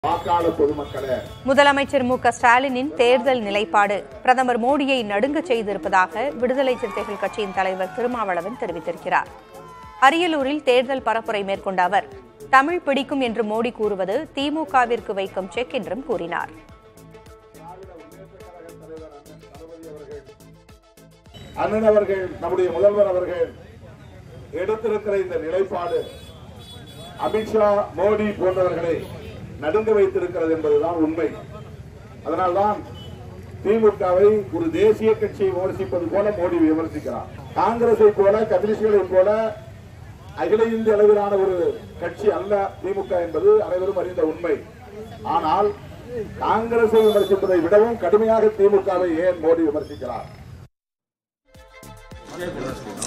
முதலமைச்சர் மு.க.ஸ்டாலினின் தேர்தல் நிலைப்பாடு பிரதமர் மோடியை நடுங்க செய்திருப்பதாக விடுதலை சிறுத்தைகள் கட்சியின் தலைவர் திருமாவளவன் தெரிவித்திருக்கிறார். அரியலூரில் தேர்தல் பரப்புரை மேற்கொண்ட அவர், தமிழ் பிடிக்கும் என்று மோடி கூறுவது திமுகவிற்கு வைக்கும் செக் என்றும் கூறினார். அண்ணன் அவர்கள், நம்முடைய முதல்வர் அவர்கள் எடுத்திருக்கிற இந்த நிலைப்பாடு அமித்ஷா, மோடி போன்றவர்களை நடுங்க வைத்திருக்கிறது என்பதுதான் உண்மை. அதனால்தான் திமுகவை ஒரு தேசிய கட்சியை விமர்சிப்பது போல மோடி விமர்சிக்கிறார். காங்கிரஸை போல, கம்யூனிஸ்டுகளை போல அகில இந்திய அளவிலான ஒரு கட்சி அல்ல திமுக என்பது அனைவரும் அறிந்த உண்மை. ஆனால் காங்கிரஸை விமர்சிப்பதை விடவும் கடுமையாக திமுகவை ஏன் மோடி விமர்சிக்கிறார்?